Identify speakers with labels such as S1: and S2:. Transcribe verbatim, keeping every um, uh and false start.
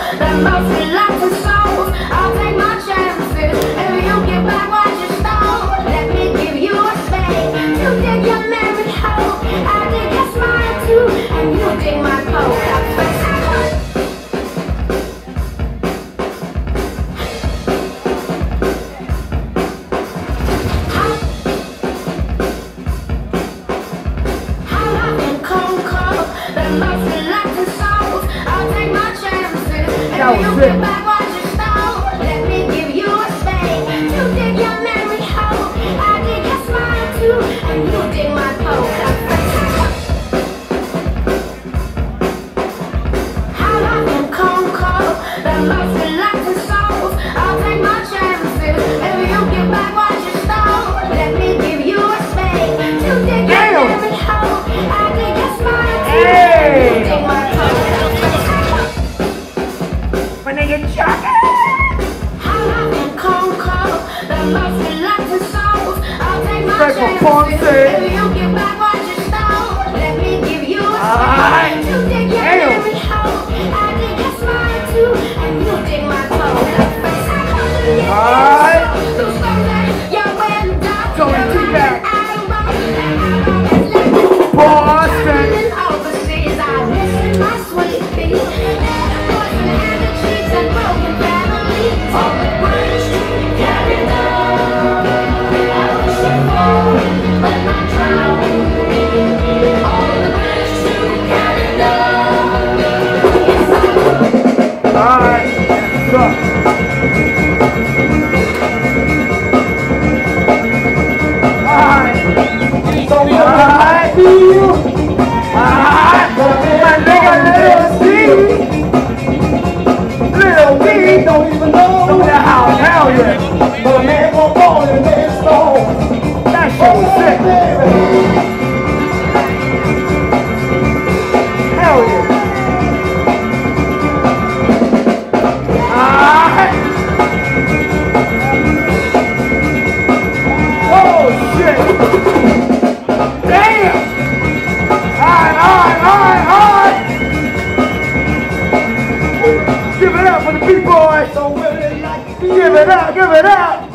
S1: that most reluctant souls. I'll take my chances. If you get back what you stole, let me give you a spade. You dig your married hoe, I dig your smile too, and you dig my pole. Most reluctant souls, I'll take my chances. If you get back what you stole, let me give you a spade. You dig your married hoe, I dig your smile too, and you dig my pole. How long and cold, cold, the most reluctant souls, I'll take my chances. If you get back what you stole, let me give you a spade. You dig your married hoe, I dig your smile too.
S2: When they get shot.
S1: How long and cold, cold, the most reluctant souls, I'll take my chances. If you get back what you stole, let me give you a spade. You dig your married hoe, I dig your smile too, and you dig my pole.
S2: Alright.
S1: Don't
S2: do that. Boston.
S1: Overseas, I miss my sweet feet. Poison and the cheeks and broken families. All the bridge to Canada. I wish you fall, but not drown. All the bridge to Canada.
S2: Alright, go. Alright. Alright. Alright. My nigga, little Steve. Little B don't even know. Look at that house, hell yeah. But a man won't fall in his stone. That shit was sick. Hell yeah. Alright. Oh shit. Damn. Alright, alright, alright, alright. Give it up for the B-boys. Give it up, give it up.